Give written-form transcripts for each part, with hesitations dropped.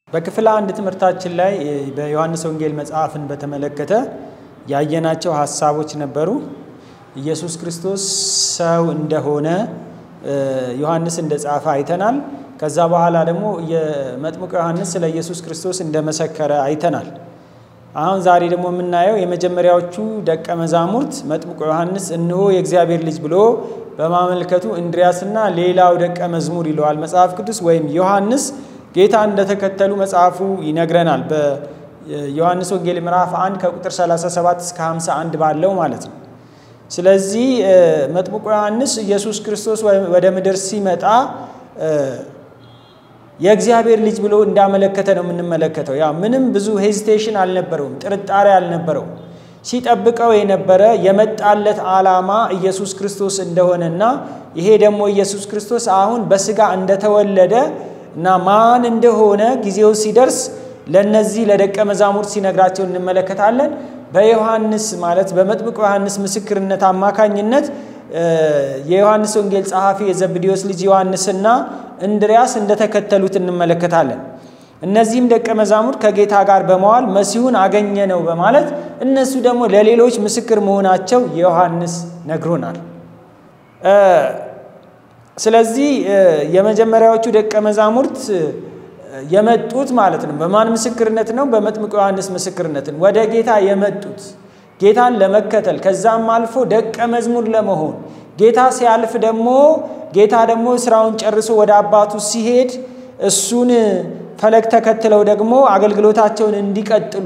በክፍል አንድ ትምህርታችን ላይ በዮሐንስ ወንጌል መጽሐፍን በተመለከተ ያየናቸው ሐሳቦች ነበሩ። ኢየሱስ ክርስቶስ ሰው እንደሆነ ዮሐንስ እንደጻፈ አይተናል። ከዛ በኋላ ደግሞ የመጥምቁ ዮሐንስ ስለ ኢየሱስ ክርስቶስ እንደመሰከረ አይተናል። አሁን ዛሬ ደግሞ የምናየው የመጀመሪያዎቹ ደቀ መዛሙርት መጥምቁ ዮሐንስ እነሆ የእግዚአብሔር ልጅ ብሎ በማመልከቱ እንድሪያስና ሌላው ደቀ መዝሙር ይለዋል መጽሐፍ ቅዱስ ወይም ዮሐንስ ጌታ እንደተከተሉ መጽሐፉ ይነግረናል። በዮሐንስ ወንጌል ምዕራፍ 1 ከቁጥር 37 እስከ 51 ባለው ማለት ነው። ስለዚህ መጥምቁ ዮሐንስ ኢየሱስ ክርስቶስ ወደ ምድር ሲመጣ የእግዚአብሔር ልጅ ብሎ እንዳመለከተ ነው የምንመለከተው። ያ ምንም ብዙ ሄዚቴሽን አልነበረውም፣ ጥርጣሬ አልነበረውም። ሲጠብቀው የነበረ የመጣለት ዓላማ ኢየሱስ ክርስቶስ እንደሆነና ይሄ ደግሞ ኢየሱስ ክርስቶስ አሁን በስጋ እንደተወለደ እና ማን እንደሆነ ጊዜው ሲደርስ ለነዚህ ለደቀ መዛሙርት ሲነግራቸው እንመለከታለን። በዮሐንስ ማለት በመጥምቁ ዮሐንስ ምስክርነት አማካኝነት የዮሐንስ ወንጌል ጸሐፊ የዘብዴዎስ ልጅ ዮሐንስና እንድሪያስ እንደተከተሉት እንመለከታለን። እነዚህም ደቀ መዛሙርት ከጌታ ጋር በመዋል መሲሁን አገኘነው በማለት እነሱ ደግሞ ለሌሎች ምስክር መሆናቸው ዮሐንስ ነግሮናል። ስለዚህ የመጀመሪያዎቹ ደቀ መዛሙርት የመጡት ማለት ነው በማን ምስክርነት ነው? በመጥምቁ ዮሐንስ ምስክርነት ነው ወደ ጌታ የመጡት ጌታን ለመከተል ከዛም አልፎ ደቀ መዝሙር ለመሆን ጌታ ሲያልፍ ደግሞ ጌታ ደግሞ ስራውን ጨርሶ ወደ አባቱ ሲሄድ እሱን ፈለግ ተከትለው ደግሞ አገልግሎታቸውን እንዲቀጥሉ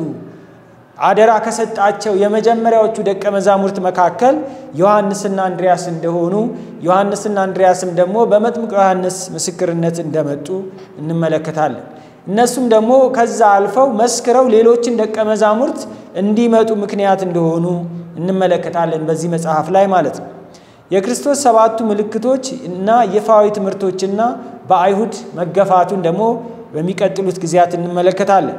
አደራ ከሰጣቸው የመጀመሪያዎቹ ደቀ መዛሙርት መካከል ዮሐንስና እንድሪያስ እንደሆኑ ዮሐንስና እንድሪያስም ደግሞ በመጥምቁ ዮሐንስ ምስክርነት እንደመጡ እንመለከታለን። እነሱም ደግሞ ከዛ አልፈው መስክረው ሌሎችን ደቀ መዛሙርት እንዲመጡ ምክንያት እንደሆኑ እንመለከታለን በዚህ መጽሐፍ ላይ ማለት ነው። የክርስቶስ ሰባቱ ምልክቶች እና ይፋዊ ትምህርቶችና በአይሁድ መገፋቱን ደግሞ በሚቀጥሉት ጊዜያት እንመለከታለን።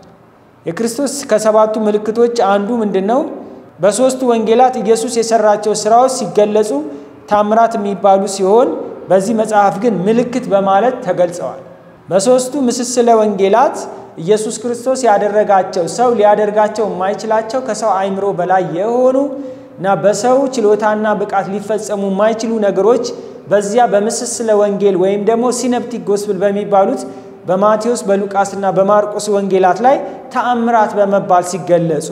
የክርስቶስ ከሰባቱ ምልክቶች አንዱ ምንድነው? በሶስቱ ወንጌላት ኢየሱስ የሰራቸው ስራዎች ሲገለጹ ታምራት የሚባሉ ሲሆን በዚህ መጽሐፍ ግን ምልክት በማለት ተገልጸዋል። በሶስቱ ምስስለ ወንጌላት ኢየሱስ ክርስቶስ ያደረጋቸው ሰው ሊያደርጋቸው የማይችላቸው ከሰው አእምሮ በላይ የሆኑ እና በሰው ችሎታና ብቃት ሊፈጸሙ የማይችሉ ነገሮች በዚያ በምስስለ ወንጌል ወይም ደግሞ ሲነፕቲክ ጎስፕል በሚባሉት በማቴዎስ በሉቃስና በማርቆስ ወንጌላት ላይ ተአምራት በመባል ሲገለጹ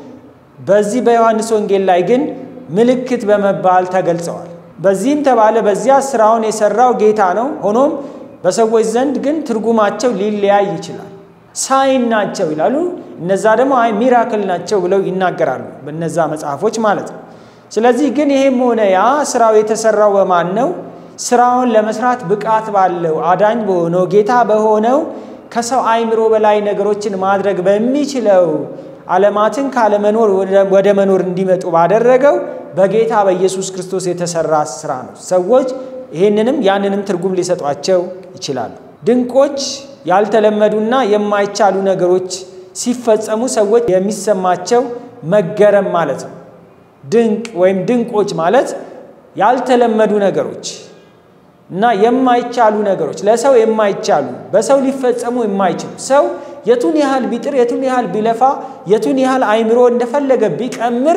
በዚህ በዮሐንስ ወንጌል ላይ ግን ምልክት በመባል ተገልጸዋል። በዚህም ተባለ በዚያ ስራውን የሰራው ጌታ ነው። ሆኖም በሰዎች ዘንድ ግን ትርጉማቸው ሊለያይ ይችላል። ሳይን ናቸው ይላሉ፣ እነዛ ደግሞ ሚራክል ናቸው ብለው ይናገራሉ በእነዛ መጽሐፎች ማለት ነው። ስለዚህ ግን ይሄም ሆነ ያ ስራው የተሰራው በማን ነው? ስራውን ለመስራት ብቃት ባለው አዳኝ በሆነው ጌታ በሆነው ከሰው አእምሮ በላይ ነገሮችን ማድረግ በሚችለው ዓለማትን ካለመኖር ወደ መኖር እንዲመጡ ባደረገው በጌታ በኢየሱስ ክርስቶስ የተሰራ ስራ ነው። ሰዎች ይሄንንም ያንንም ትርጉም ሊሰጧቸው ይችላሉ። ድንቆች ያልተለመዱና የማይቻሉ ነገሮች ሲፈጸሙ ሰዎች የሚሰማቸው መገረም ማለት ነው። ድንቅ ወይም ድንቆች ማለት ያልተለመዱ ነገሮች እና የማይቻሉ ነገሮች ለሰው የማይቻሉ በሰው ሊፈጸሙ የማይችሉ ሰው የቱን ያህል ቢጥር የቱን ያህል ቢለፋ የቱን ያህል አእምሮ እንደፈለገ ቢቀምር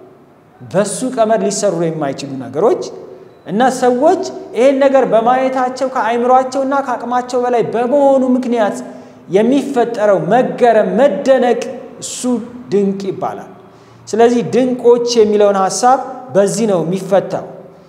በሱ ቀመር ሊሰሩ የማይችሉ ነገሮች እና ሰዎች ይሄን ነገር በማየታቸው ከአእምሮአቸውና ከአቅማቸው በላይ በመሆኑ ምክንያት የሚፈጠረው መገረም መደነቅ እሱ ድንቅ ይባላል። ስለዚህ ድንቆች የሚለውን ሐሳብ በዚህ ነው የሚፈታው።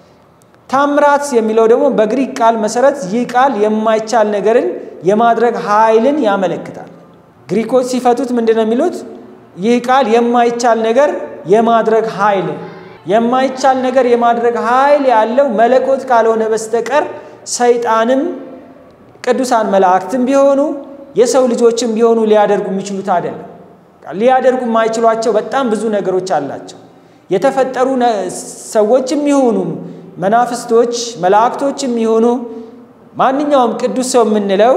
ታምራት የሚለው ደግሞ በግሪክ ቃል መሰረት ይህ ቃል የማይቻል ነገርን የማድረግ ኃይልን ያመለክታል። ግሪኮች ሲፈቱት ምንድነው የሚሉት? ይህ ቃል የማይቻል ነገር የማድረግ ኃይል የማይቻል ነገር የማድረግ ኃይል ያለው መለኮት ካልሆነ በስተቀር ሰይጣንም ቅዱሳን መላእክትም ቢሆኑ የሰው ልጆችም ቢሆኑ ሊያደርጉ የሚችሉት አይደለም። ሊያደርጉ የማይችሏቸው በጣም ብዙ ነገሮች አላቸው። የተፈጠሩ ሰዎችም ይሁኑ መናፍስቶች መላእክቶችም ይሁኑ ማንኛውም ቅዱስ ሰው የምንለው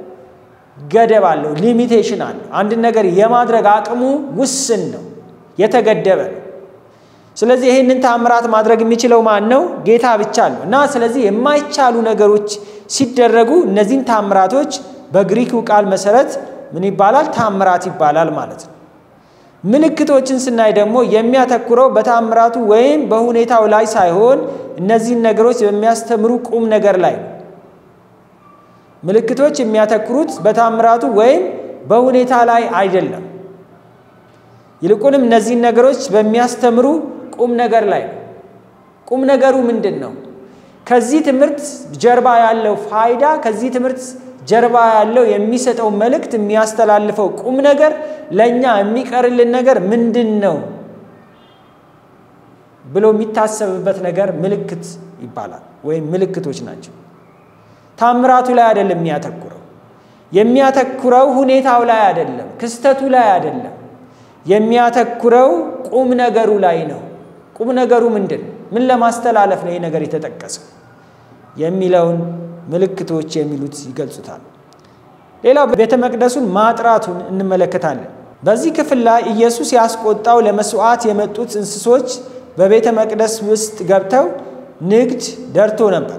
ገደብ አለው፣ ሊሚቴሽን አለው። አንድ ነገር የማድረግ አቅሙ ውስን ነው፣ የተገደበ ነው። ስለዚህ ይሄንን ታምራት ማድረግ የሚችለው ማን ነው? ጌታ ብቻ ነው። እና ስለዚህ የማይቻሉ ነገሮች ሲደረጉ እነዚህን ታምራቶች በግሪኩ ቃል መሰረት ምን ይባላል? ታምራት ይባላል ማለት ነው። ምልክቶችን ስናይ ደግሞ የሚያተኩረው በታምራቱ ወይም በሁኔታው ላይ ሳይሆን እነዚህን ነገሮች በሚያስተምሩ ቁም ነገር ላይ ነው። ምልክቶች የሚያተኩሩት በታምራቱ ወይም በሁኔታ ላይ አይደለም። ይልቁንም እነዚህን ነገሮች በሚያስተምሩ ቁም ነገር ላይ ነው። ቁም ነገሩ ምንድነው? ከዚህ ትምህርት ጀርባ ያለው ፋይዳ፣ ከዚህ ትምህርት ጀርባ ያለው የሚሰጠው መልእክት፣ የሚያስተላልፈው ቁም ነገር፣ ለኛ የሚቀርልን ነገር ምንድነው ብሎ የሚታሰብበት ነገር ምልክት ይባላል ወይም ምልክቶች ናቸው። ታምራቱ ላይ አይደለም የሚያተኩረው ሁኔታው ላይ አይደለም፣ ክስተቱ ላይ አይደለም። የሚያተኩረው ቁም ነገሩ ላይ ነው። ቁም ነገሩ ምንድነው? ምን ለማስተላለፍ ነው ይሄ ነገር የተጠቀሰው የሚለውን ምልክቶች የሚሉት ይገልጹታል። ሌላው ቤተ መቅደሱን ማጥራቱን እንመለከታለን። በዚህ ክፍል ላይ ኢየሱስ ያስቆጣው ለመስዋዕት የመጡት እንስሶች በቤተ መቅደስ ውስጥ ገብተው ንግድ ደርቶ ነበር።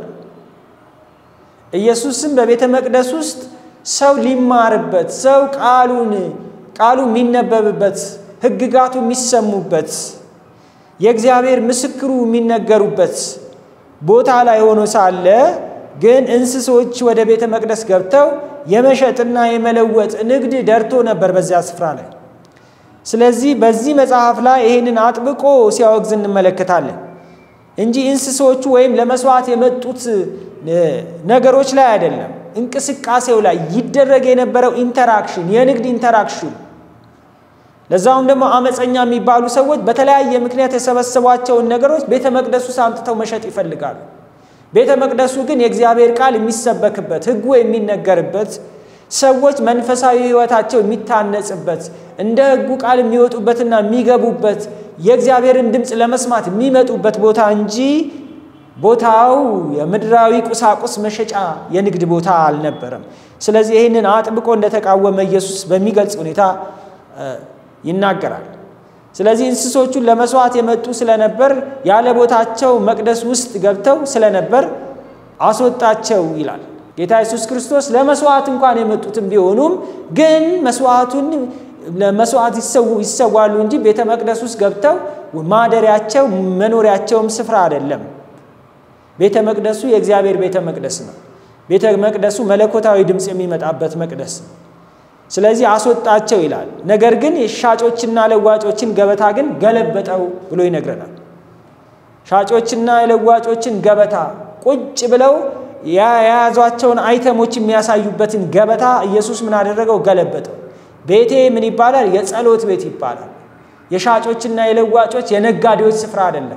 ኢየሱስም በቤተ መቅደስ ውስጥ ሰው ሊማርበት፣ ሰው ቃሉ የሚነበብበት፣ ሕግጋቱ የሚሰሙበት፣ የእግዚአብሔር ምስክሩ የሚነገሩበት ቦታ ላይ ሆኖ ሳለ ግን እንስሶች ወደ ቤተ መቅደስ ገብተው የመሸጥና የመለወጥ ንግድ ደርቶ ነበር በዚያ ስፍራ ላይ። ስለዚህ በዚህ መጽሐፍ ላይ ይሄንን አጥብቆ ሲያወግዝ እንመለከታለን እንጂ እንስሶቹ ወይም ለመስዋዕት የመጡት ነገሮች ላይ አይደለም። እንቅስቃሴው ላይ ይደረግ የነበረው ኢንተራክሽን፣ የንግድ ኢንተራክሽን፣ ለዛውም ደግሞ አመፀኛ የሚባሉ ሰዎች በተለያየ ምክንያት የሰበሰቧቸውን ነገሮች ቤተ መቅደሱ ሳምጥተው መሸጥ ይፈልጋሉ። ቤተ መቅደሱ ግን የእግዚአብሔር ቃል የሚሰበክበት፣ ሕጉ የሚነገርበት፣ ሰዎች መንፈሳዊ ሕይወታቸው የሚታነጽበት፣ እንደ ሕጉ ቃል የሚወጡበትና የሚገቡበት፣ የእግዚአብሔርን ድምጽ ለመስማት የሚመጡበት ቦታ እንጂ ቦታው የምድራዊ ቁሳቁስ መሸጫ የንግድ ቦታ አልነበረም። ስለዚህ ይሄንን አጥብቆ እንደተቃወመ ኢየሱስ በሚገልጽ ሁኔታ ይናገራል። ስለዚህ እንስሶቹን ለመስዋዕት የመጡ ስለነበር ያለ ቦታቸው መቅደስ ውስጥ ገብተው ስለነበር አስወጣቸው ይላል። ጌታ ኢየሱስ ክርስቶስ ለመስዋዕት እንኳን የመጡትም ቢሆኑም ግን መስዋዕቱን ለመስዋዕት ይሰዋሉ እንጂ ቤተ መቅደስ ውስጥ ገብተው ማደሪያቸው መኖሪያቸውም ስፍራ አይደለም። ቤተ መቅደሱ የእግዚአብሔር ቤተ መቅደስ ነው። ቤተ መቅደሱ መለኮታዊ ድምጽ የሚመጣበት መቅደስ ነው። ስለዚህ አስወጣቸው ይላል። ነገር ግን የሻጮችና ለዋጮችን ገበታ ግን ገለበጠው ብሎ ይነግረናል። ሻጮችና የለዋጮችን ገበታ ቁጭ ብለው የያዟቸውን አይተሞች የሚያሳዩበትን ገበታ ኢየሱስ ምን አደረገው? ገለበጠው። ቤቴ ምን ይባላል? የጸሎት ቤት ይባላል። የሻጮችና የለዋጮች የነጋዴዎች ስፍራ አይደለም።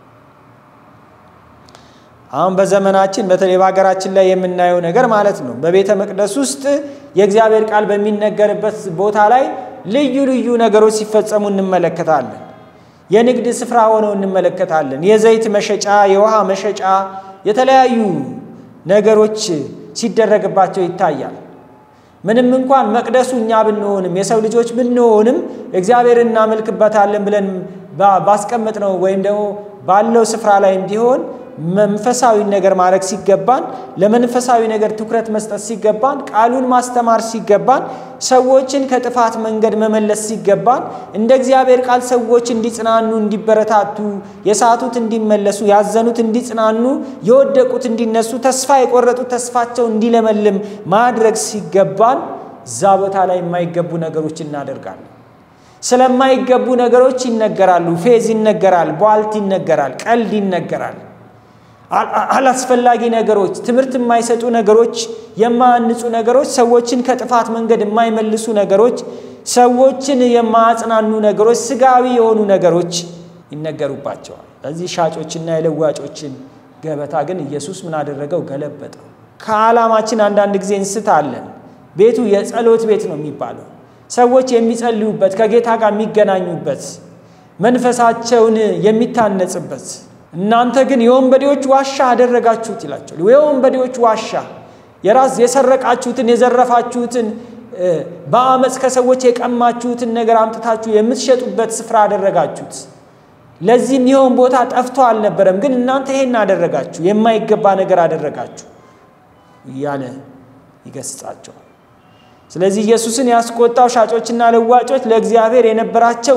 አሁን በዘመናችን በተለይ በአገራችን ላይ የምናየው ነገር ማለት ነው። በቤተ መቅደስ ውስጥ የእግዚአብሔር ቃል በሚነገርበት ቦታ ላይ ልዩ ልዩ ነገሮች ሲፈጸሙ እንመለከታለን። የንግድ ስፍራ ሆነው እንመለከታለን። የዘይት መሸጫ፣ የውሃ መሸጫ፣ የተለያዩ ነገሮች ሲደረግባቸው ይታያል። ምንም እንኳን መቅደሱ እኛ ብንሆንም የሰው ልጆች ብንሆንም እግዚአብሔርን እናመልክበታለን ብለን ባስቀመጥነው ወይም ደግሞ ባለው ስፍራ ላይ ቢሆን መንፈሳዊ ነገር ማድረግ ሲገባን፣ ለመንፈሳዊ ነገር ትኩረት መስጠት ሲገባን፣ ቃሉን ማስተማር ሲገባን፣ ሰዎችን ከጥፋት መንገድ መመለስ ሲገባን፣ እንደ እግዚአብሔር ቃል ሰዎች እንዲጽናኑ፣ እንዲበረታቱ፣ የሳቱት እንዲመለሱ፣ ያዘኑት እንዲጽናኑ፣ የወደቁት እንዲነሱ፣ ተስፋ የቆረጡት ተስፋቸው እንዲለመልም ማድረግ ሲገባን እዛ ቦታ ላይ የማይገቡ ነገሮች እናደርጋለን። ስለማይገቡ ነገሮች ይነገራሉ። ፌዝ ይነገራል፣ ቧልት ይነገራል፣ ቀልድ ይነገራል። አላስፈላጊ ነገሮች፣ ትምህርት የማይሰጡ ነገሮች፣ የማያንጹ ነገሮች፣ ሰዎችን ከጥፋት መንገድ የማይመልሱ ነገሮች፣ ሰዎችን የማያጽናኑ ነገሮች፣ ስጋዊ የሆኑ ነገሮች ይነገሩባቸዋል። ስለዚህ ሻጮችና የለዋጮችን ገበታ ግን ኢየሱስ ምን አደረገው? ገለበጠው። ከዓላማችን አንዳንድ ጊዜ እንስታለን። ቤቱ የጸሎት ቤት ነው የሚባለው። ሰዎች የሚጸልዩበት፣ ከጌታ ጋር የሚገናኙበት፣ መንፈሳቸውን የሚታነጽበት። እናንተ ግን የወንበዴዎች ዋሻ አደረጋችሁት ይላቸዋል። የወንበዴዎች ዋሻ፣ የሰረቃችሁትን የዘረፋችሁትን በአመጽ ከሰዎች የቀማችሁትን ነገር አምጥታችሁ የምትሸጡበት ስፍራ አደረጋችሁት። ለዚህም ይሁን ቦታ ጠፍቶ አልነበረም፣ ግን እናንተ ይሄን አደረጋችሁ፣ የማይገባ ነገር አደረጋችሁ እያለ ይገስጻቸዋል። ስለዚህ ኢየሱስን ያስቆጣው ሻጮችና ለዋጮች ለእግዚአብሔር የነበራቸው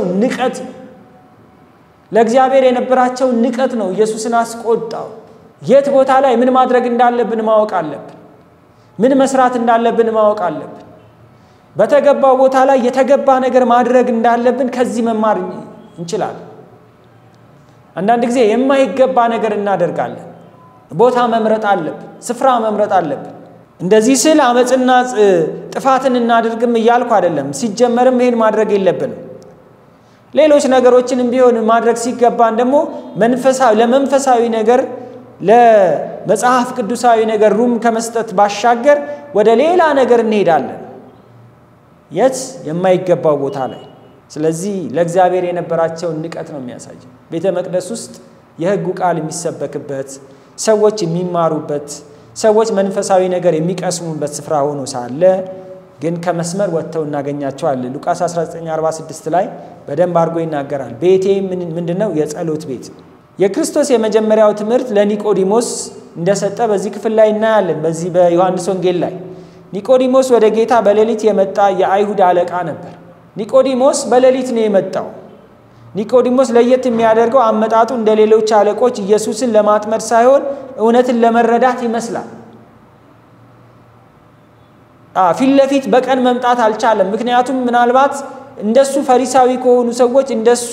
ንቀት ነው ኢየሱስን አስቆጣው። የት ቦታ ላይ ምን ማድረግ እንዳለብን ማወቅ አለብን። ምን መስራት እንዳለብን ማወቅ አለብን። በተገባው ቦታ ላይ የተገባ ነገር ማድረግ እንዳለብን ከዚህ መማር እንችላለን። አንዳንድ ጊዜ የማይገባ ነገር እናደርጋለን። ቦታ መምረጥ አለብን። ስፍራ መምረጥ አለብን። እንደዚህ ስል አመጽና ጥፋትን እናድርግም እያልኩ አይደለም። ሲጀመርም ይሄን ማድረግ የለብንም። ሌሎች ነገሮችንም ቢሆን ማድረግ ሲገባን ደግሞ ለመንፈሳዊ ነገር ለመጽሐፍ ቅዱሳዊ ነገር ሩም ከመስጠት ባሻገር ወደ ሌላ ነገር እንሄዳለን። የት የማይገባው ቦታ ላይ። ስለዚህ ለእግዚአብሔር የነበራቸውን ንቀት ነው የሚያሳየው። ቤተ መቅደስ ውስጥ የሕጉ ቃል የሚሰበክበት፣ ሰዎች የሚማሩበት፣ ሰዎች መንፈሳዊ ነገር የሚቀስሙበት ስፍራ ሆኖ ሳለ ግን ከመስመር ወጥተው እናገኛቸዋለን። ሉቃስ 19:46 ላይ በደንብ አድርጎ ይናገራል። ቤቴ ምንድነው? የጸሎት ቤት። የክርስቶስ የመጀመሪያው ትምህርት ለኒቆዲሞስ እንደሰጠ በዚህ ክፍል ላይ እናያለን። በዚህ በዮሐንስ ወንጌል ላይ ኒቆዲሞስ ወደ ጌታ በሌሊት የመጣ የአይሁድ አለቃ ነበር። ኒቆዲሞስ በሌሊት ነው የመጣው። ኒቆዲሞስ ለየት የሚያደርገው አመጣጡ እንደሌሎች አለቆች ኢየሱስን ለማጥመድ ሳይሆን እውነትን ለመረዳት ይመስላል። ፊት ለፊት በቀን መምጣት አልቻለም። ምክንያቱም ምናልባት እንደሱ ፈሪሳዊ ከሆኑ ሰዎች እንደሱ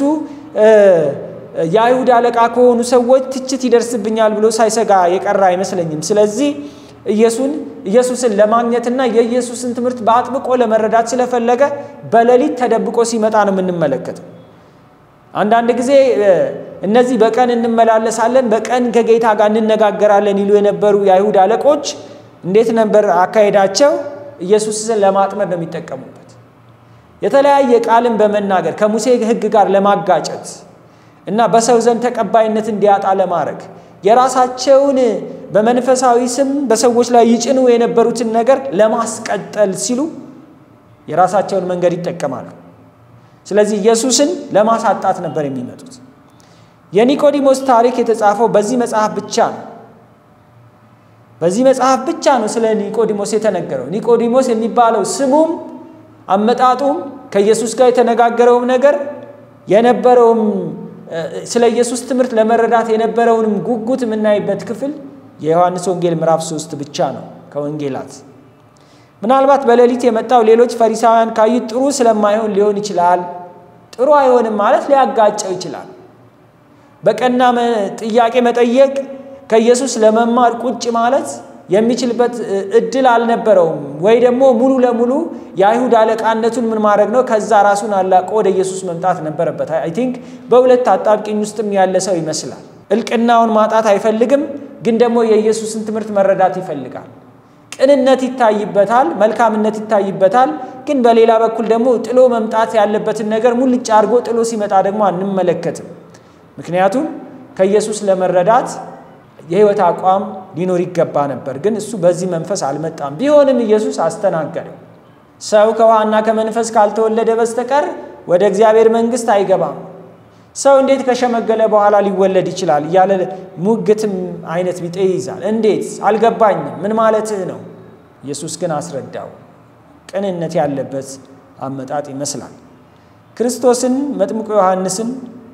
የአይሁድ አለቃ ከሆኑ ሰዎች ትችት ይደርስብኛል ብሎ ሳይሰጋ የቀረ አይመስለኝም። ስለዚህ ኢየሱስን ለማግኘትና የኢየሱስን ትምህርት በአጥብቆ ለመረዳት ስለፈለገ በሌሊት ተደብቆ ሲመጣ ነው የምንመለከተው። አንዳንድ ጊዜ እነዚህ በቀን እንመላለሳለን፣ በቀን ከጌታ ጋር እንነጋገራለን ይሉ የነበሩ የአይሁድ አለቆች እንዴት ነበር አካሄዳቸው? ኢየሱስን ለማጥመድ ነው የሚጠቀሙበት። የተለያየ ቃልን በመናገር ከሙሴ ሕግ ጋር ለማጋጨት እና በሰው ዘንድ ተቀባይነት እንዲያጣ ለማድረግ የራሳቸውን በመንፈሳዊ ስም በሰዎች ላይ ይጭኑ የነበሩትን ነገር ለማስቀጠል ሲሉ የራሳቸውን መንገድ ይጠቀማሉ። ስለዚህ ኢየሱስን ለማሳጣት ነበር የሚመጡት። የኒቆዲሞስ ታሪክ የተጻፈው በዚህ መጽሐፍ ብቻ ነው ስለ ኒቆዲሞስ የተነገረው። ኒቆዲሞስ የሚባለው ስሙም አመጣጡም ከኢየሱስ ጋር የተነጋገረውም ነገር የነበረውም ስለ ኢየሱስ ትምህርት ለመረዳት የነበረውንም ጉጉት የምናይበት ክፍል የዮሐንስ ወንጌል ምዕራፍ 3 ብቻ ነው ከወንጌላት። ምናልባት በሌሊት የመጣው ሌሎች ፈሪሳውያን ካዩት ጥሩ ስለማይሆን ሊሆን ይችላል። ጥሩ አይሆንም ማለት ሊያጋጨው ይችላል። በቀና ጥያቄ መጠየቅ ከኢየሱስ ለመማር ቁጭ ማለት የሚችልበት እድል አልነበረውም። ወይ ደግሞ ሙሉ ለሙሉ የአይሁድ አለቃነቱን ምን ማድረግ ነው ከዛ ራሱን አላቆ ወደ ኢየሱስ መምጣት ነበረበት። አይ ቲንክ በሁለት አጣብቂኝ ውስጥም ያለ ሰው ይመስላል። እልቅናውን ማጣት አይፈልግም፣ ግን ደግሞ የኢየሱስን ትምህርት መረዳት ይፈልጋል። ቅንነት ይታይበታል፣ መልካምነት ይታይበታል። ግን በሌላ በኩል ደግሞ ጥሎ መምጣት ያለበትን ነገር ሙልጭ አድርጎ ጥሎ ሲመጣ ደግሞ አንመለከትም። ምክንያቱም ከኢየሱስ ለመረዳት የህይወት አቋም ሊኖር ይገባ ነበር። ግን እሱ በዚህ መንፈስ አልመጣም። ቢሆንም ኢየሱስ አስተናገደው። ሰው ከውሃና ከመንፈስ ካልተወለደ በስተቀር ወደ እግዚአብሔር መንግስት አይገባም። ሰው እንዴት ከሸመገለ በኋላ ሊወለድ ይችላል እያለ ሙግትም አይነት ቢጤ ይዛል። እንዴት አልገባኝም፣ ምን ማለትህ ነው? ኢየሱስ ግን አስረዳው። ቅንነት ያለበት አመጣጥ ይመስላል። ክርስቶስን መጥምቁ ዮሐንስን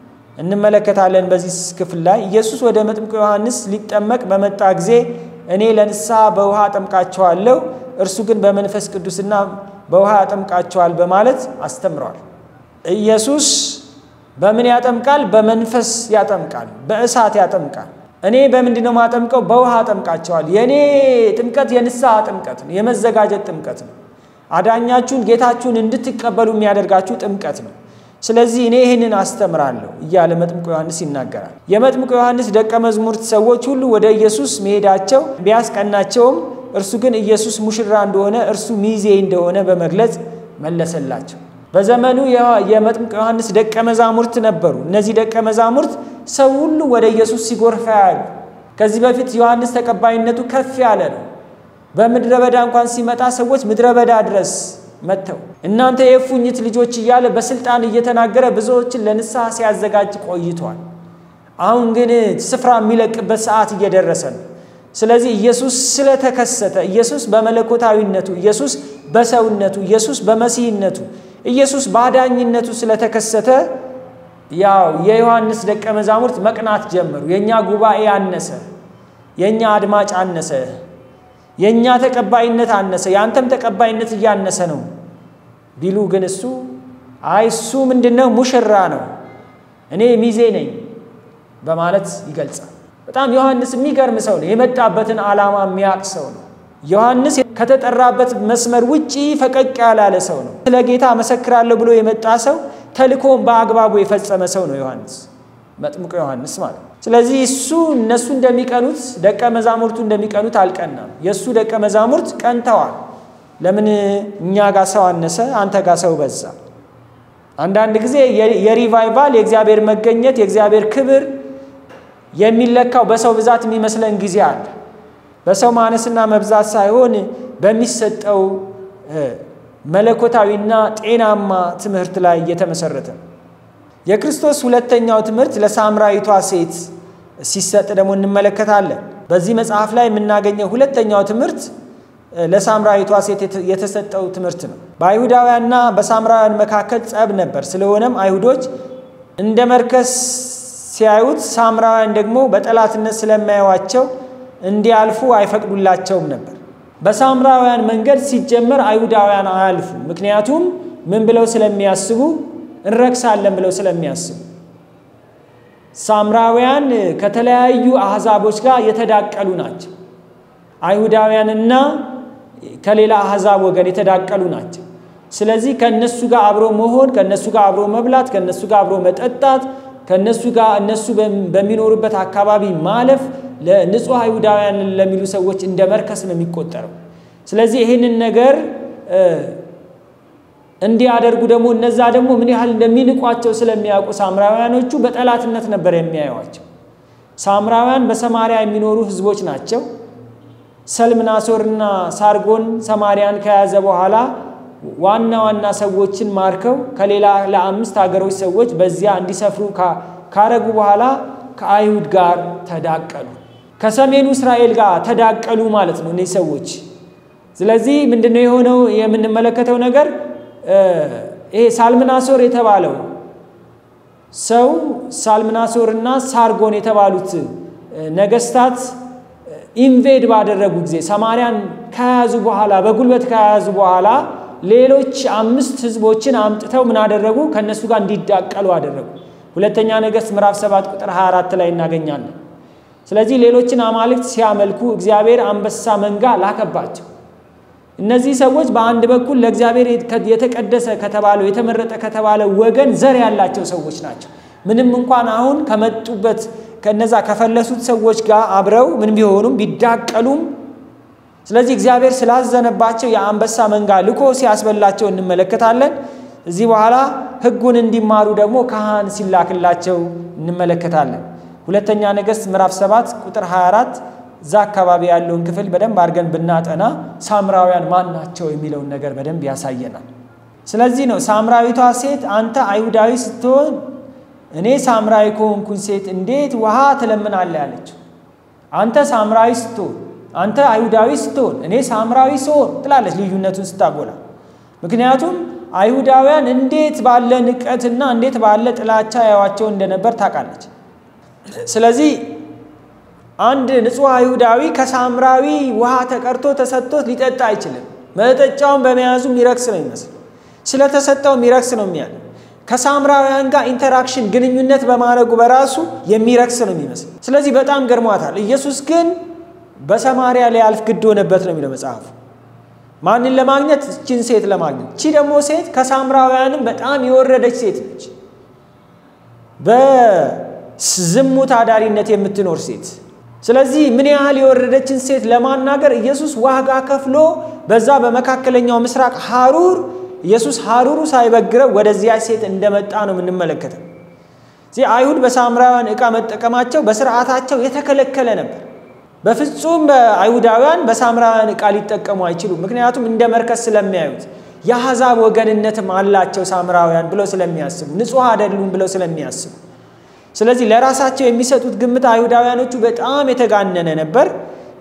እንመለከታለን። በዚህ ክፍል ላይ ኢየሱስ ወደ መጥምቁ ዮሐንስ ሊጠመቅ በመጣ ጊዜ እኔ ለንስሐ በውሃ አጠምቃቸዋለሁ፣ እርሱ ግን በመንፈስ ቅዱስና በውሃ ያጠምቃቸዋል በማለት አስተምሯል። ኢየሱስ በምን ያጠምቃል? በመንፈስ ያጠምቃል፣ በእሳት ያጠምቃል። እኔ በምንድነው ማጠምቀው? በውሃ አጠምቃቸዋል። የኔ ጥምቀት የንስሐ ጥምቀት ነው፣ የመዘጋጀት ጥምቀት ነው። አዳኛችሁን ጌታችሁን እንድትቀበሉ የሚያደርጋችሁ ጥምቀት ነው። ስለዚህ እኔ ይሄንን አስተምራለሁ እያለ መጥምቁ ዮሐንስ ይናገራል። የመጥምቁ ዮሐንስ ደቀ መዛሙርት ሰዎች ሁሉ ወደ ኢየሱስ መሄዳቸው ቢያስቀናቸውም እርሱ ግን ኢየሱስ ሙሽራ እንደሆነ እርሱ ሚዜ እንደሆነ በመግለጽ መለሰላቸው። በዘመኑ የመጥምቁ ዮሐንስ ደቀ መዛሙርት ነበሩ። እነዚህ ደቀ መዛሙርት ሰው ሁሉ ወደ ኢየሱስ ሲጎርፍ ያያሉ። ከዚህ በፊት ዮሐንስ ተቀባይነቱ ከፍ ያለ ነው። በምድረ በዳ እንኳን ሲመጣ ሰዎች ምድረ በዳ ድረስ መተው እናንተ የፉኝት ልጆች እያለ በስልጣን እየተናገረ ብዙዎችን ለንስሐ ሲያዘጋጅ ቆይቷል። አሁን ግን ስፍራ የሚለቅበት ሰዓት እየደረሰ ነው። ስለዚህ ኢየሱስ ስለተከሰተ ኢየሱስ በመለኮታዊነቱ ኢየሱስ በሰውነቱ ኢየሱስ በመሲህነቱ ኢየሱስ ባዳኝነቱ ስለተከሰተ ያው የዮሐንስ ደቀ መዛሙርት መቅናት ጀመሩ። የኛ ጉባኤ አነሰ፣ የኛ አድማጭ አነሰ፣ የኛ ተቀባይነት አነሰ፣ ያንተም ተቀባይነት እያነሰ ነው ቢሉ ግን እሱ ምንድነው ሙሽራ ነው እኔ ሚዜ ነኝ በማለት ይገልጻል። በጣም ዮሐንስ የሚገርም ሰው ነው። የመጣበትን ዓላማ የሚያውቅ ሰው ነው። ዮሐንስ ከተጠራበት መስመር ውጪ ፈቀቅ ያላለ ሰው ነው። ስለ ጌታ መሰክራለሁ ብሎ የመጣ ሰው ተልኮን በአግባቡ የፈጸመ ሰው ነው ዮሐንስ፣ መጥምቁ ዮሐንስ ማለት። ስለዚህ እነሱ እንደሚቀኑት ደቀ መዛሙርቱ እንደሚቀኑት አልቀናም። የሱ ደቀ መዛሙርት ቀንተዋል። ለምን እኛ ጋር ሰው አነሰ አንተ ጋር ሰው በዛ? አንዳንድ ጊዜ የሪቫይቫል የእግዚአብሔር መገኘት የእግዚአብሔር ክብር የሚለካው በሰው ብዛት የሚመስለን ጊዜ አለ። በሰው ማነስና መብዛት ሳይሆን በሚሰጠው መለኮታዊና ጤናማ ትምህርት ላይ የተመሰረተ። የክርስቶስ ሁለተኛው ትምህርት ለሳምራዊቷ ሴት ሲሰጥ ደግሞ እንመለከታለን። በዚህ መጽሐፍ ላይ የምናገኘው ሁለተኛው ትምህርት ለሳምራዊቷ ሴት የተሰጠው ትምህርት ነው። በአይሁዳውያንና በሳምራውያን መካከል ጸብ ነበር። ስለሆነም አይሁዶች እንደ መርከስ ሲያዩት ሳምራውያን ደግሞ በጠላትነት ስለማያዩዋቸው እንዲያልፉ አይፈቅዱላቸውም ነበር። በሳምራውያን መንገድ ሲጀመር አይሁዳውያን አያልፉ። ምክንያቱም ምን ብለው ስለሚያስቡ እንረክሳለን ብለው ስለሚያስቡ። ሳምራውያን ከተለያዩ አህዛቦች ጋር የተዳቀሉ ናቸው። አይሁዳውያንና ከሌላ አህዛብ ወገን የተዳቀሉ ናቸው። ስለዚህ ከነሱ ጋር አብሮ መሆን፣ ከነሱ ጋር አብሮ መብላት፣ ከነሱ ጋር አብሮ መጠጣት፣ ከነሱ ጋር እነሱ በሚኖሩበት አካባቢ ማለፍ ለንጹህ አይሁዳውያን ለሚሉ ሰዎች እንደ መርከስ ነው የሚቆጠረው። ስለዚህ ይሄንን ነገር እንዲያደርጉ ደግሞ እነዛ ደግሞ ምን ያህል እንደሚንቋቸው ስለሚያውቁ ሳምራውያኖቹ በጠላትነት ነበር የሚያዩዋቸው። ሳምራውያን በሰማሪያ የሚኖሩ ህዝቦች ናቸው። ሰልምናሶርና ሳርጎን ሰማሪያን ከያዘ በኋላ ዋና ሰዎችን ማርከው ከሌላ ለአምስት ሀገሮች ሰዎች በዚያ እንዲሰፍሩ ካረጉ በኋላ ከአይሁድ ጋር ተዳቀሉ። ከሰሜኑ እስራኤል ጋር ተዳቀሉ ማለት ነው እነዚህ ሰዎች። ስለዚህ ምንድነው የሆነው የምንመለከተው ነገር? ይሄ ሳልምናሶር የተባለው ሰው ሳልምናሶርና ሳርጎን የተባሉት ነገስታት ኢንቬድ ባደረጉ ጊዜ ሰማሪያን ከያዙ በኋላ በጉልበት ከያዙ በኋላ ሌሎች 5 ህዝቦችን አምጥተው ምን አደረጉ? ከነሱ ጋር እንዲዳቀሉ አደረጉ። ሁለተኛ ነገሥት ምዕራፍ 7 ቁጥር 24 ላይ እናገኛለን። ስለዚህ ሌሎችን አማልክት ሲያመልኩ እግዚአብሔር አንበሳ መንጋ ላከባቸው። እነዚህ ሰዎች በአንድ በኩል ለእግዚአብሔር የተቀደሰ ከተባለው የተመረጠ ከተባለው ወገን ዘር ያላቸው ሰዎች ናቸው። ምንም እንኳን አሁን ከመጡበት ከነዛ ከፈለሱት ሰዎች ጋር አብረው ምን ቢሆኑም ቢዳቀሉም፣ ስለዚህ እግዚአብሔር ስላዘነባቸው የአንበሳ መንጋ ልኮ ሲያስበላቸው እንመለከታለን። እዚህ በኋላ ሕጉን እንዲማሩ ደግሞ ካህን ሲላክላቸው እንመለከታለን። ሁለተኛ ነገሥት ምዕራፍ 7 ቁጥር 24 እዛ አካባቢ ያለውን ክፍል በደንብ አድርገን ብናጠና ሳምራውያን ማን ናቸው የሚለውን ነገር በደንብ ያሳየናል። ስለዚህ ነው ሳምራዊቷ ሴት አንተ አይሁዳዊ ስትሆን እኔ ሳምራዊ ከሆንኩኝ ሴት እንዴት ውሃ ትለምናለህ ያለችው። አንተ ሳምራዊ ስትሆን አንተ አይሁዳዊ ስትሆን እኔ ሳምራዊ ስሆን ትላለች ልዩነቱን ስታጎላ። ምክንያቱም አይሁዳውያን እንዴት ባለ ንቀትና እንዴት ባለ ጥላቻ ያዋቸው እንደነበር ታውቃለች። ስለዚህ አንድ ንጹህ አይሁዳዊ ከሳምራዊ ውሃ ተቀርቶ ተሰጥቶት ሊጠጣ አይችልም። መጠጫውን በመያዙ ሚረክስ ነው ይመስል ስለተሰጠው ሚረክስ ነው የሚያል። ከሳምራውያን ጋር ኢንተራክሽን ግንኙነት በማድረጉ በራሱ የሚረክስ ነው የሚመስል። ስለዚህ በጣም ገርሟታል። ኢየሱስ ግን በሰማሪያ ላይ አልፍ ግድ ሆነበት ነው የሚለው መጽሐፉ። ማንን ለማግኘት? እቺን ሴት ለማግኘት። እቺ ደግሞ ሴት ከሳምራውያንም በጣም የወረደች ሴት ነች። በዝሙት አዳሪነት የምትኖር ሴት። ስለዚህ ምን ያህል የወረደችን ሴት ለማናገር ኢየሱስ ዋጋ ከፍሎ በዛ በመካከለኛው ምስራቅ ሐሩር ኢየሱስ ሐሩሩ ሳይበግረው ወደዚያ ሴት እንደመጣ ነው የምንመለከተው። እዚህ አይሁድ በሳምራውያን ዕቃ መጠቀማቸው በስርዓታቸው የተከለከለ ነበር። በፍጹም በአይሁዳውያን በሳምራውያን ዕቃ ሊጠቀሙ አይችሉም። ምክንያቱም እንደ መርከስ ስለሚያዩት የአሕዛብ ወገንነትም አላቸው ሳምራውያን ብለው ስለሚያስቡ፣ ንጹህ አይደሉም ብለው ስለሚያስቡ። ስለዚህ ለራሳቸው የሚሰጡት ግምት አይሁዳውያኖቹ በጣም የተጋነነ ነበር።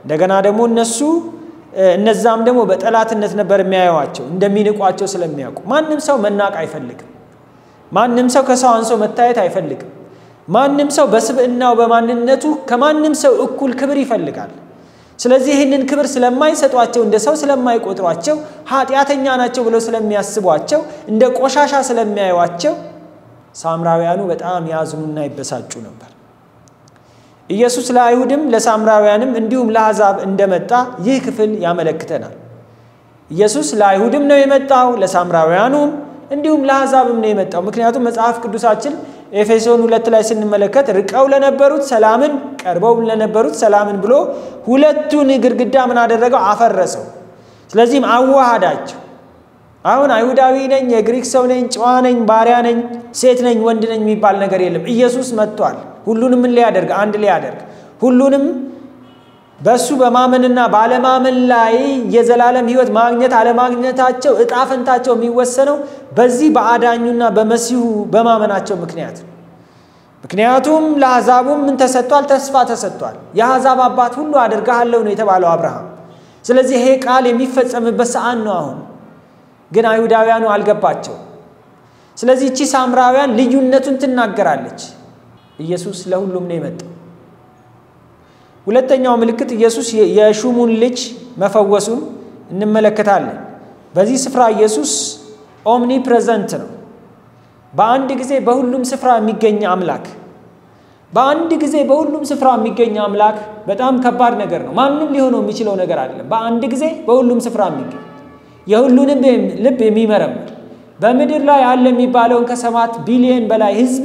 እንደገና ደግሞ እነዛም ደግሞ በጠላትነት ነበር የሚያዩዋቸው እንደሚንቋቸው ስለሚያውቁ ማንንም ሰው መናቅ አይፈልግም ማንንም ሰው ከሰው አንሶ መታየት አይፈልግም ማንንም ሰው በስብዕናው በማንነቱ ከማንንም ሰው እኩል ክብር ይፈልጋል ስለዚህ ይህንን ክብር ስለማይሰጧቸው እንደ ሰው ስለማይቆጥሯቸው ኃጢያተኛ ናቸው ብለው ስለሚያስቧቸው እንደ ቆሻሻ ስለሚያዩዋቸው ሳምራውያኑ በጣም ያዝኑና ይበሳጩ ነበር ኢየሱስ ለአይሁድም ለሳምራውያንም እንዲሁም ለአሕዛብ እንደመጣ ይህ ክፍል ያመለክተናል ኢየሱስ ለአይሁድም ነው የመጣው ለሳምራውያኑም እንዲሁም ለአሕዛብም ነው የመጣው ምክንያቱም መጽሐፍ ቅዱሳችን ኤፌሶን 2 ላይ ስንመለከት ርቀው ለነበሩት ሰላምን ቀርበው ለነበሩት ሰላምን ብሎ ሁለቱን ግድግዳ ምን አደረገው አፈረሰው ስለዚህም አዋሃዳቸው አሁን አይሁዳዊ ነኝ የግሪክ ሰው ነኝ ጨዋ ነኝ ባሪያ ነኝ ሴት ነኝ ወንድ ነኝ የሚባል ነገር የለም ኢየሱስ መጥቷል ሁሉንም ሊያደርግ አንድ ሊያደርግ ሁሉንም በሱ በማመንና ባለማመን ላይ የዘላለም ሕይወት ማግኘት አለማግኘታቸው እጣፈንታቸው የሚወሰነው በዚህ በአዳኙና በመሲሁ በማመናቸው ምክንያቱም ለአሕዛብም ምን ተሰጥቷል ተስፋ ተሰጥቷል የአሕዛብ አባት ሁሉ አደርጋለሁ ነው የተባለው አብርሃም ስለዚህ ይሄ ቃል የሚፈጸምበት ሰዓት ነው አሁን ግን አይሁዳውያኑ አልገባቸው ስለዚህ እቺ ሳምራውያን ልዩነቱን ትናገራለች ኢየሱስ ለሁሉም ነው የመጣው ሁለተኛው ምልክት ኢየሱስ የሹሙን ልጅ መፈወሱን እንመለከታለን በዚህ ስፍራ ኢየሱስ ኦምኒ ፕሬዘንት ነው በአንድ ጊዜ በሁሉም ስፍራ የሚገኝ አምላክ በአንድ ጊዜ በሁሉም ስፍራ የሚገኝ አምላክ በጣም ከባድ ነገር ነው ማንንም ሊሆነው የሚችለው ነገር አይደለም በአንድ ጊዜ በሁሉም ስፍራ የሚገኝ የሁሉንም ልብ የሚመረምር በምድር ላይ ያለ የሚባለው ከ7 ቢሊዮን በላይ ህዝብ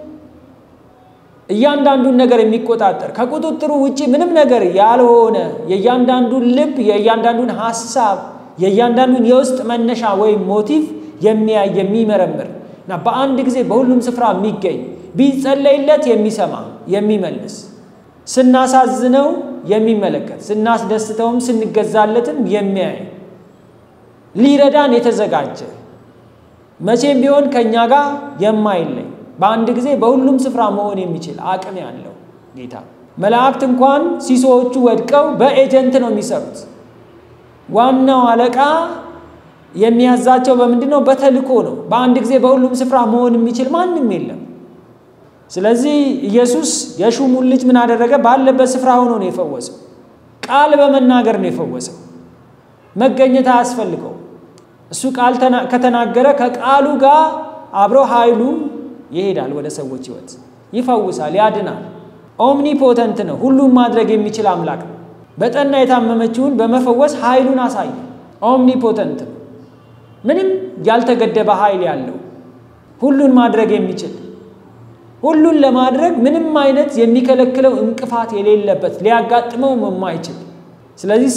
እያንዳንዱን ነገር የሚቆጣጠር ከቁጥጥሩ ውጪ ምንም ነገር ያልሆነ የእያንዳንዱን ልብ የእያንዳንዱን ሐሳብ የእያንዳንዱን የውስጥ መነሻ ወይ ሞቲቭ የሚመረምርና በአንድ ጊዜ በሁሉም ስፍራ የሚገኝ ቢጸለይለት የሚሰማ የሚመልስ ስናሳዝነው የሚመለከት ስናስደስተውም ስንገዛለትም የሚያይ ሊረዳን የተዘጋጀ መቼም ቢሆን ከኛ ጋር የማይለይ በአንድ ጊዜ በሁሉም ስፍራ መሆን የሚችል አቅም ያለው ጌታ መላእክት እንኳን ሲሶዎቹ ወድቀው በኤጀንት ነው የሚሰሩት ዋናው አለቃ የሚያዛቸው በምንድነው በተልኮ ነው በአንድ ጊዜ በሁሉም ስፍራ መሆን የሚችል ማንንም የለም ስለዚህ ኢየሱስ የሹሙን ልጅ ምን አደረገ ባለበት ስፍራ ሆኖ ነው የፈወሰው ቃል በመናገር ነው የፈወሰው መገኘት አያስፈልገው እሱ ቃል ከተናገረ ከቃሉ ጋር አብሮ ኃይሉ ይሄዳል ወደ ሰዎች ህይወት ይፈውሳል ያድናል ኦምኒፖተንት ነው ሁሉን ማድረግ የሚችል አምላክ ነው በጠና የታመመችውን በመፈወስ ኃይሉን አሳየ ኦምኒፖተንት ምንም ያልተገደበ ኃይል ያለው ሁሉን ማድረግ የሚችል ሁሉን ለማድረግ ምንም አይነት የሚከለክለው እንቅፋት የሌለበት ሊያጋጥመው የማይችል ስለዚህ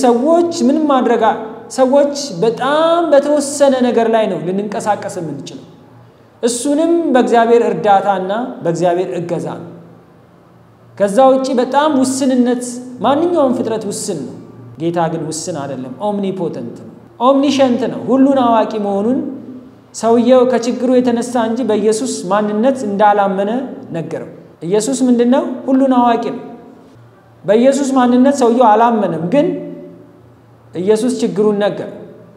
ሰዎች በጣም በተወሰነ ነገር ላይ ነው ልንንቀሳቀስ የምንችለው እሱንም በእግዚአብሔር እርዳታና በእግዚአብሔር እገዛ ነው ከዛ ውጪ በጣም ውስንነት ማንኛውም ፍጥረት ውስን ነው ጌታ ግን ውስን አይደለም ኦምኒፖተንት ነው ኦምኒሸንት ነው ሁሉን አዋቂ መሆኑን ሰውየው ከችግሩ የተነሳ እንጂ በኢየሱስ ማንነት እንዳላመነ ነገረው ኢየሱስ ምንድነው ሁሉን አዋቂ ነው በኢየሱስ ማንነት ሰውየው አላመነም ግን ኢየሱስ ችግሩን ነገር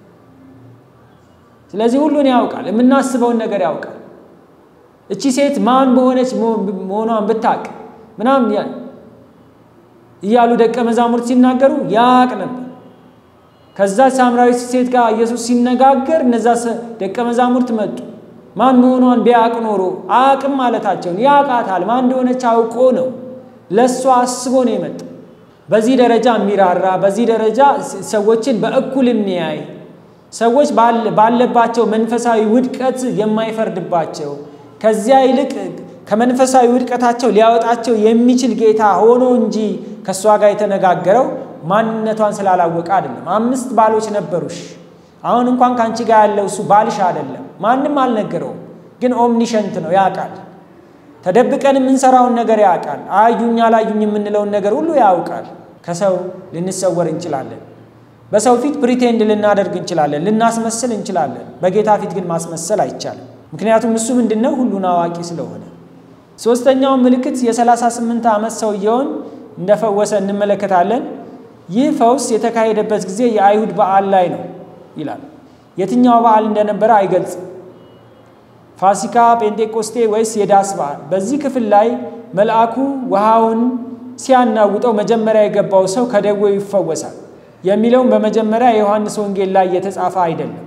ስለዚህ ሁሉን ያውቃል የምናስበውን ነገር ያውቃል እቺ ሴት ማን በሆነች መሆኗን ብታቅ ምናምን ይያሉ ደቀ መዛሙርት ሲናገሩ ያቅ ነበር ከዛ ሳምራዊት ሴት ጋር ኢየሱስ ሲነጋገር እነዛ ደቀ መዛሙርት መጡ ማን መሆኗን ቢያቅ ኖሮ አቅም ማለታቸው ያቃታል ማን እንደሆነች አውቆ ነው ለሷ አስቦ ነው የመጣው በዚህ ደረጃ ሚራራ በዚህ ደረጃ ሰዎችን በእኩል የሚያይ ሰዎች ባለባቸው መንፈሳዊ ውድቀት የማይፈርድባቸው ከዚያ ይልቅ ከመንፈሳዊ ውድቀታቸው ሊያወጣቸው የሚችል ጌታ ሆኖ እንጂ ከሷ ጋር የተነጋገረው ማንነቷን ስላላወቀ አይደለም 5 ባሎች ነበሩሽ አሁን እንኳን ካንቺ ጋር ያለው እሱ ባልሽ አይደለም ማንንም አልነገረው ግን ኦምኒሸንት ነው ያውቃል ተደብቀን የምንሰራውን ነገር ያውቃል አዩኛ ላዩኝ የምንለውን ነገር ሁሉ ያውቃል ከሰው ልንሰወር እንችላለን በሰው ፊት ፕሪቴንድ ልናደርግ እንችላለን ልናስመስል እንችላለን በጌታ ፊት ግን ማስመሰል አይቻልም ምክንያቱም እሱ ምንድነው ሁሉን አዋቂ ስለሆነ ሶስተኛው ምልክት የ38 ዓመት ሰውየውን እንደፈወሰ እንመለከታለን ይህ ፈውስ የተካሄደበት ጊዜ የአይሁድ በዓል ላይ ነው ይላል። የትኛው በዓል እንደነበረ አይገልጽም። ፋሲካ፣ ጴንጤቆስቴ ወይስ የዳስ በዓል? በዚህ ክፍል ላይ መልአኩ ውሃውን ሲያናውጠው መጀመሪያ የገባው ሰው ከደዌው ይፈወሳል የሚለውን በመጀመሪያ የዮሐንስ ወንጌል ላይ የተጻፈ አይደለም።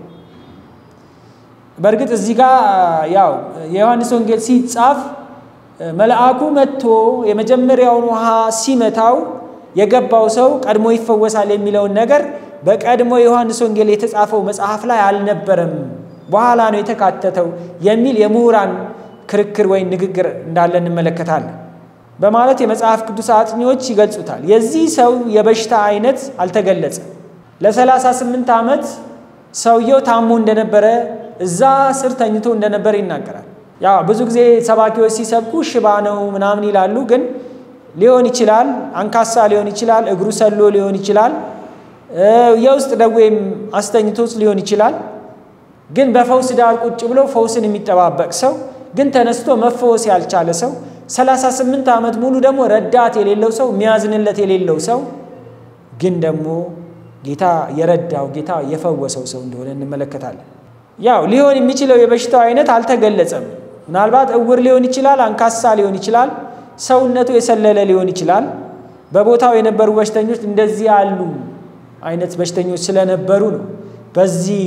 በእርግጥ እዚህ ጋር ያው የዮሐንስ ወንጌል ሲጻፍ መልአኩ መጥቶ የመጀመሪያውን ውሃ ሲመታው የገባው ሰው ቀድሞ ይፈወሳል የሚለውን ነገር በቀድሞ የዮሐንስ ወንጌል የተጻፈው መጽሐፍ ላይ አልነበረም፣ በኋላ ነው የተካተተው የሚል የምሁራን ክርክር ወይ ንግግር እንዳለ እንመለከታለን በማለት የመጽሐፍ ቅዱስ አጥኚዎች ይገልጹታል። የዚህ ሰው የበሽታ አይነት አልተገለጸም። ለ38 ዓመት ሰውየው ታሞ እንደነበረ እዛ ስር ተኝቶ እንደነበረ ይናገራል። ያው ብዙ ጊዜ ሰባኪዎች ሲሰብኩ ሽባ ነው ምናምን ይላሉ፣ ግን ሊሆን ይችላል አንካሳ ሊሆን ይችላል፣ እግሩ ሰሎ ሊሆን ይችላል፣ የውስጥ ደዌም አስተኝቶት ሊሆን ይችላል። ግን በፈውስ ዳር ቁጭ ብሎ ፈውስን የሚጠባበቅ ሰው ግን ተነስቶ መፈወስ ያልቻለ ሰው 38 ዓመት ሙሉ ደግሞ ረዳት የሌለው ሰው የሚያዝንለት የሌለው ሰው ግን ደግሞ ጌታ የረዳው ጌታ የፈወሰው ሰው እንደሆነ እንመለከታለን። ያው ሊሆን የሚችለው የበሽታው አይነት አልተገለጸም። ምናልባት እውር ሊሆን ይችላል፣ አንካሳ ሊሆን ይችላል፣ ሰውነቱ የሰለለ ሊሆን ይችላል። በቦታው የነበሩ በሽተኞች እንደዚህ ያሉ አይነት በሽተኞች ስለነበሩ ነው በዚህ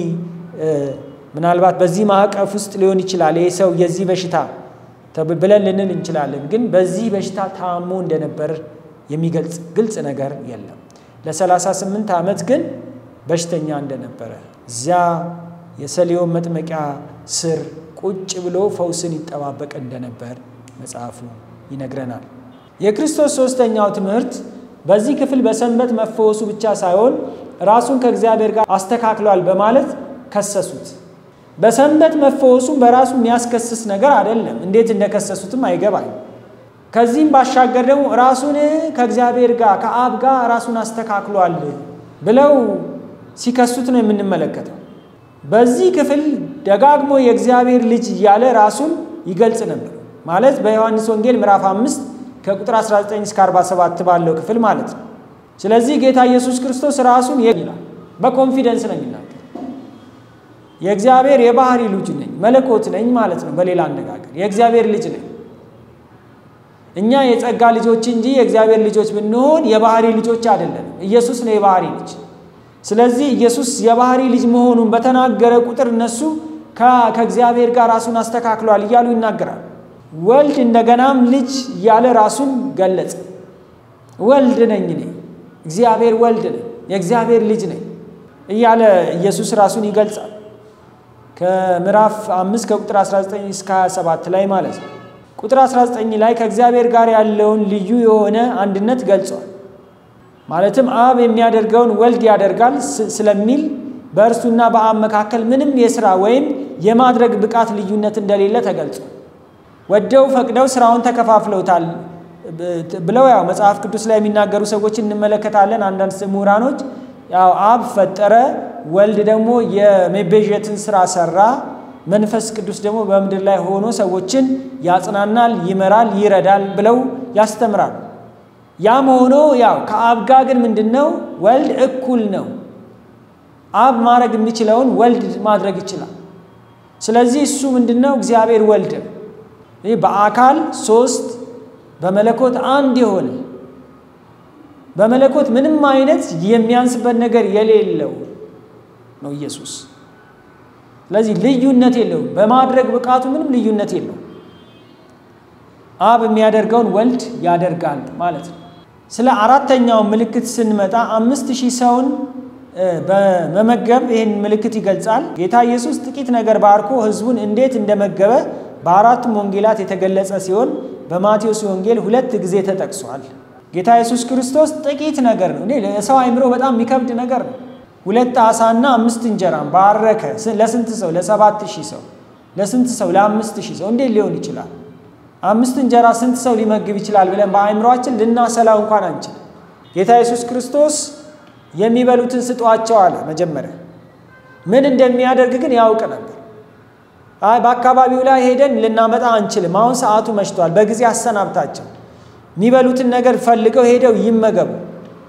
ምናልባት በዚህ ማዕቀፍ ውስጥ ሊሆን ይችላል ይሄ ሰው የዚህ በሽታ ብለን ልንል እንችላለን። ግን በዚህ በሽታ ታሞ እንደነበር የሚገልጽ ግልጽ ነገር የለም። ለ38 ዓመት ግን በሽተኛ እንደነበረ እዚያ የሰሊሆም መጥመቂያ ስር ቁጭ ብሎ ፈውስን ይጠባበቅ እንደነበር መጽሐፉ ይነግረናል። የክርስቶስ ሶስተኛው ትምህርት በዚህ ክፍል በሰንበት መፈወሱ ብቻ ሳይሆን ራሱን ከእግዚአብሔር ጋር አስተካክሏል በማለት ከሰሱት። በሰንበት መፈወሱ በራሱ የሚያስከስስ ነገር አይደለም። እንዴት እንደከሰሱትም አይገባኝ። ከዚህም ባሻገር ደግሞ ራሱን ከእግዚአብሔር ጋር ከአብ ጋር ራሱን አስተካክሏል ብለው ሲከሱት ነው የምንመለከተው። በዚህ ክፍል ደጋግሞ የእግዚአብሔር ልጅ እያለ ራሱን ይገልጽ ነበር ማለት በዮሐንስ ወንጌል ምዕራፍ 5 ከቁጥር 19 እስከ 47 ባለው ክፍል ማለት ነው። ስለዚህ ጌታ ኢየሱስ ክርስቶስ ራሱን ይላል፣ በኮንፊደንስ ነው የሚናገር። የእግዚአብሔር የባህሪ ልጅ ነኝ፣ መለኮት ነኝ ማለት ነው። በሌላ አነጋገር የእግዚአብሔር ልጅ ነኝ። እኛ የጸጋ ልጆች እንጂ የእግዚአብሔር ልጆች ብንሆን የባህሪ ልጆች አይደለም። ኢየሱስ ነው የባህሪ ልጅ። ስለዚህ ኢየሱስ የባህሪ ልጅ መሆኑን በተናገረ ቁጥር እነሱ ከእግዚአብሔር ጋር ራሱን አስተካክሏል እያሉ ይናገራሉ። ወልድ እንደገናም ልጅ እያለ ራሱን ገለጸ። ወልድ ነኝ እኔ፣ እግዚአብሔር ወልድ ነኝ፣ የእግዚአብሔር ልጅ ነኝ እያለ ኢየሱስ ራሱን ይገልጻል። ከምዕራፍ 5 ከቁጥር 19 እስከ 27 ላይ ማለት ነው። ቁጥር 19 ላይ ከእግዚአብሔር ጋር ያለውን ልዩ የሆነ አንድነት ገልጿል። ማለትም አብ የሚያደርገውን ወልድ ያደርጋል ስለሚል በእርሱና በአብ መካከል ምንም የሥራ ወይም የማድረግ ብቃት ልዩነት እንደሌለ ተገልጿል። ወደው ፈቅደው ስራውን ተከፋፍለውታል ብለው ያው መጽሐፍ ቅዱስ ላይ የሚናገሩ ሰዎች እንመለከታለን። አንዳንድ ምሁራኖች ያው አብ ፈጠረ፣ ወልድ ደግሞ የመቤዠትን ስራ ሰራ፣ መንፈስ ቅዱስ ደግሞ በምድር ላይ ሆኖ ሰዎችን ያጽናናል፣ ይመራል፣ ይረዳል ብለው ያስተምራሉ። ያም ሆኖ ያው ከአብ ጋር ግን ምንድነው ወልድ እኩል ነው። አብ ማድረግ የሚችለውን ወልድ ማድረግ ይችላል። ስለዚህ እሱ ምንድነው እግዚአብሔር ወልድ ይህ በአካል 3 በመለኮት አንድ የሆነ በመለኮት ምንም አይነት የሚያንስበት ነገር የሌለው ነው ኢየሱስ። ስለዚህ ልዩነት የለው፣ በማድረግ ብቃቱ ምንም ልዩነት የለው። አብ የሚያደርገውን ወልድ ያደርጋል ማለት ነው። ስለ አራተኛው ምልክት ስንመጣ 5000 ሰውን በመመገብ ይህን ምልክት ይገልጻል። ጌታ ኢየሱስ ጥቂት ነገር ባርኮ ህዝቡን እንዴት እንደመገበ በአራቱም ወንጌላት የተገለጸ ሲሆን በማቴዎስ ወንጌል 2 ጊዜ ተጠቅሷል። ጌታ ኢየሱስ ክርስቶስ ጥቂት ነገር ነው። ለሰው አይምሮ በጣም የሚከብድ ነገር ነው። 2 ዓሳና 5 እንጀራ ባረከ። ለስንት ሰው? ለ7000 ሰው። ለስንት ሰው? ለ5000 ሰው። እንዴት ሊሆን ይችላል? 5 እንጀራ ስንት ሰው ሊመግብ ይችላል ብለን በአይምሮአችን ልናሰላው እንኳን አንችል። ጌታ ኢየሱስ ክርስቶስ የሚበሉትን ስጧቸው አለ። መጀመሪያ ምን እንደሚያደርግ ግን ያውቅ ነበር። በአካባቢው ላይ ሄደን ልናመጣ አንችልም፣ አሁን ሰዓቱ መሽቷል፣ በጊዜ አሰናብታቸው፣ የሚበሉትን ነገር ፈልገው ሄደው ይመገቡ።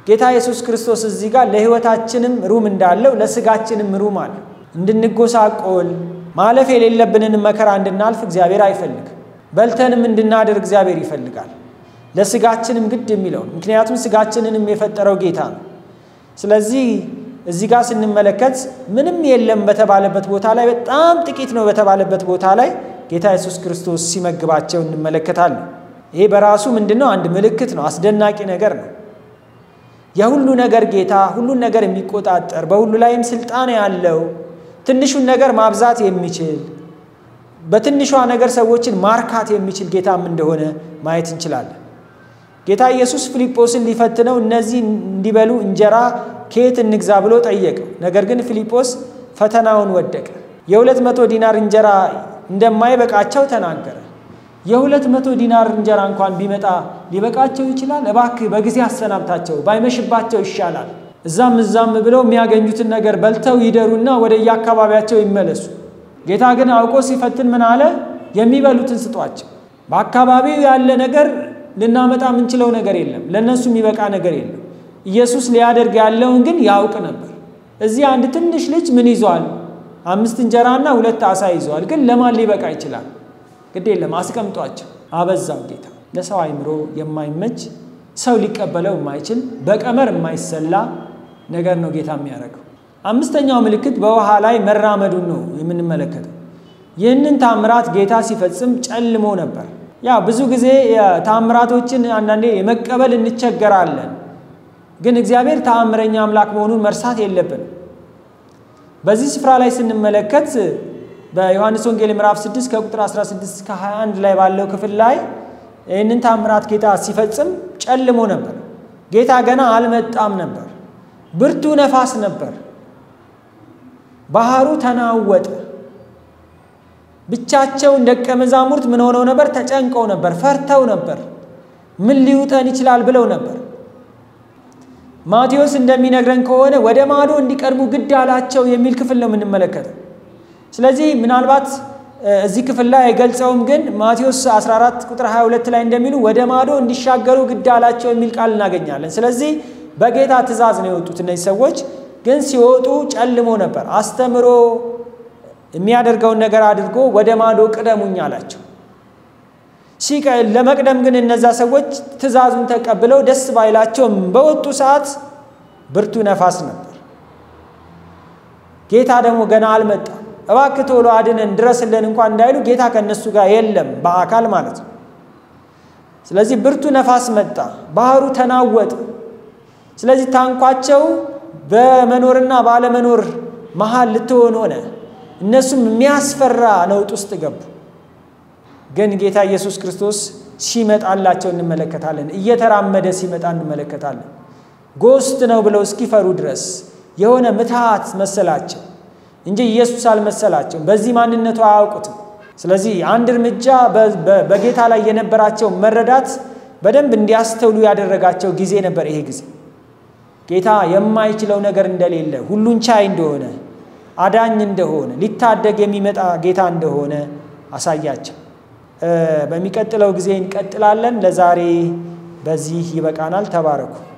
ጌታ ኢየሱስ ክርስቶስ እዚህ ጋር ለህይወታችንም ሩም እንዳለው ለስጋችንም ሩም አለ። እንድንጎሳቆል ማለፍ የሌለብንን መከራ እንድናልፍ እግዚአብሔር አይፈልግም። በልተንም እንድናደር እግዚአብሔር ይፈልጋል። ለስጋችንም ግድ የሚለው ምክንያቱም ስጋችንንም የፈጠረው ጌታ ነው። ስለዚህ እዚህ ጋር ስንመለከት ምንም የለም በተባለበት ቦታ ላይ በጣም ጥቂት ነው በተባለበት ቦታ ላይ ጌታ ኢየሱስ ክርስቶስ ሲመግባቸው እንመለከታለን። ይሄ በራሱ ምንድነው? አንድ ምልክት ነው። አስደናቂ ነገር ነው። የሁሉ ነገር ጌታ፣ ሁሉን ነገር የሚቆጣጠር፣ በሁሉ ላይም ስልጣን ያለው፣ ትንሹን ነገር ማብዛት የሚችል፣ በትንሿ ነገር ሰዎችን ማርካት የሚችል ጌታም እንደሆነ ማየት እንችላለን። ጌታ ኢየሱስ ፊልጶስን ሊፈትነው እነዚህ እንዲበሉ እንጀራ ከየት እንግዛ ብሎ ጠየቀው። ነገር ግን ፊልጶስ ፈተናውን ወደቀ። የ200 ዲናር እንጀራ እንደማይበቃቸው ተናገረ። የ200 ዲናር እንጀራ እንኳን ቢመጣ ሊበቃቸው ይችላል? እባክህ በጊዜ አሰናብታቸው፣ ባይመሽባቸው ይሻላል። እዛም ብለው የሚያገኙትን ነገር በልተው ይደሩና ወደ ያካባቢያቸው ይመለሱ። ጌታ ግን አውቆ ሲፈትን ምን አለ? የሚበሉትን ስጧቸው። በአካባቢው ያለ ነገር ልናመጣ ምንችለው ነገር የለም፣ ለነሱ የሚበቃ ነገር የለም። ኢየሱስ ሊያደርግ ያለውን ግን ያውቅ ነበር። እዚህ አንድ ትንሽ ልጅ ምን ይዟል? 5 እንጀራና 2 ዓሣ ይዟል። ግን ለማን ሊበቃ ይችላል? ግድ የለም አስቀምጧቸው። አበዛው ጌታ። ለሰው አይምሮ የማይመች ሰው ሊቀበለው የማይችል በቀመር የማይሰላ ነገር ነው ጌታ የሚያደርገው። አምስተኛው ምልክት በውሃ ላይ መራመዱን ነው የምንመለከተው። ይህንን ታምራት ጌታ ሲፈጽም ጨልሞ ነበር። ያ ብዙ ጊዜ ታምራቶችን አንዳንዴ የመቀበል እንቸገራለን። ግን እግዚአብሔር ተአምረኛ አምላክ መሆኑን መርሳት የለብንም። በዚህ ስፍራ ላይ ስንመለከት በዮሐንስ ወንጌል ምዕራፍ 6 ከቁጥር 16 እስከ 21 ላይ ባለው ክፍል ላይ ይህንን ታምራት ጌታ ሲፈጽም ጨልሞ ነበር። ጌታ ገና አልመጣም ነበር። ብርቱ ነፋስ ነበር። ባህሩ ተናወጠ። ብቻቸውን ደቀ መዛሙርት ምን ሆነው ነበር? ተጨንቀው ነበር፣ ፈርተው ነበር። ምን ሊውጠን ይችላል ብለው ነበር። ማቴዎስ እንደሚነግረን ከሆነ ወደ ማዶ እንዲቀርቡ ግድ አላቸው የሚል ክፍል ነው የምንመለከተው። ስለዚህ ምናልባት እዚህ ክፍል ላይ አይገልጸውም፣ ግን ማቴዎስ 14 ቁጥር 22 ላይ እንደሚሉ ወደ ማዶ እንዲሻገሩ ግድ አላቸው የሚል ቃል እናገኛለን። ስለዚህ በጌታ ትእዛዝ ነው የወጡት እነዚህ ሰዎች። ግን ሲወጡ ጨልሞ ነበር። አስተምሮ የሚያደርገውን ነገር አድርጎ ወደ ማዶ ቅደሙኝ አላቸው። ለመቅደም ግን እነዛ ሰዎች ትእዛዙን ተቀብለው ደስ ባይላቸውም በወጡ ሰዓት ብርቱ ነፋስ ነበር። ጌታ ደግሞ ገና አልመጣም። እባክህ ቶሎ አድነን ድረስልን እንኳን እንዳይሉ ጌታ ከነሱ ጋር የለም በአካል ማለት ነው። ስለዚህ ብርቱ ነፋስ መጣ፣ ባህሩ ተናወጠ። ስለዚህ ታንኳቸው በመኖርና ባለመኖር መሃል ልትሆን ሆነ። እነሱም የሚያስፈራ ነውጥ ውስጥ ገቡ። ግን ጌታ ኢየሱስ ክርስቶስ ሲመጣላቸው እንመለከታለን። እየተራመደ ሲመጣ እንመለከታለን። ጎስት ነው ብለው እስኪፈሩ ድረስ የሆነ ምትሃት መሰላቸው እንጂ ኢየሱስ አልመሰላቸውም። በዚህ ማንነቱ አያውቁትም። ስለዚህ አንድ እርምጃ በጌታ ላይ የነበራቸው መረዳት በደንብ እንዲያስተውሉ ያደረጋቸው ጊዜ ነበር ይሄ ጊዜ። ጌታ የማይችለው ነገር እንደሌለ፣ ሁሉን ቻይ እንደሆነ፣ አዳኝ እንደሆነ፣ ሊታደግ የሚመጣ ጌታ እንደሆነ አሳያቸው። በሚቀጥለው ጊዜ እንቀጥላለን። ለዛሬ በዚህ ይበቃናል። ተባረኩ።